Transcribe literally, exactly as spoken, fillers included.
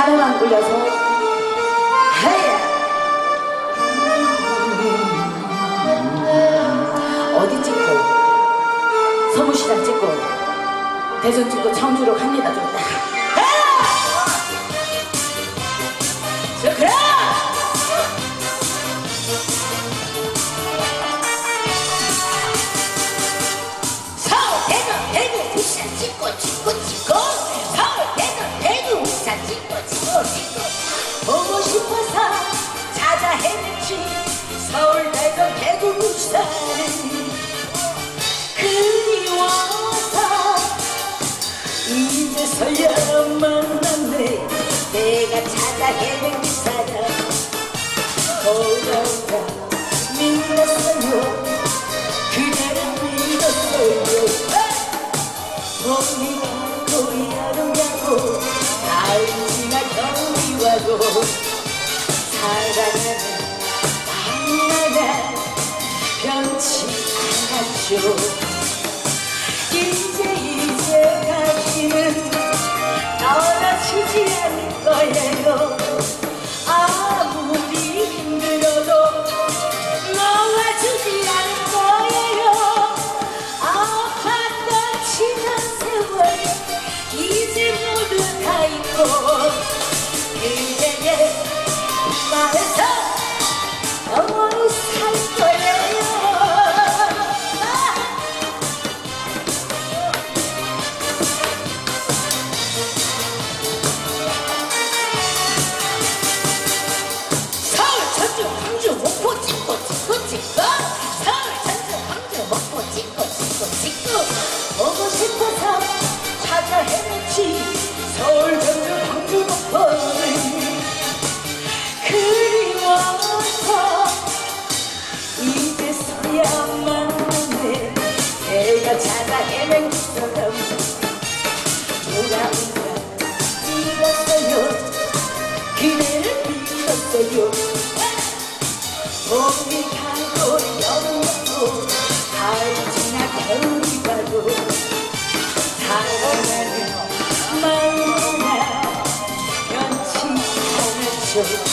하나만 굴려서 하야 어디 찍고 서문시장 찍고 대전 찍고 청주로 갑니다. 좀 그래! 서울 대전 대구 부산 찍고 찍고 찍고 서울 대전 대구 부산 찍고 찍고 찍고 보고 싶어서 찾아 헤맸지 서울 대전 대구 부산 그리워서 이제서야 만났네 내가 찾아 헤맨 그 사람 돌아오다 믿었어요 그대를 믿었어요 봄이 가고 여름 가고 가을 지나 겨울이 와도 사랑하는 마음마다 변치 않았죠 이제 이제 다시는 떠나치지 않을 거예요 아무리 힘들어도 놓아주지 않을 거예요 아팠던 지난 세월 이제 모두 다 잊고 그대의 마음에서 영원히 살 거예요 보고 싶어서 찾아 헤맸지 서울 전주 광주 목포를 그리워서 이제서야 만났네 내가 찾아 헤맨 그 사람 돌아온다 믿었어요 그대를 믿었어요 봄이 가고 여름 가고 가을 지나 겨울이 가고 사랑하는 마음이나 변치 않았죠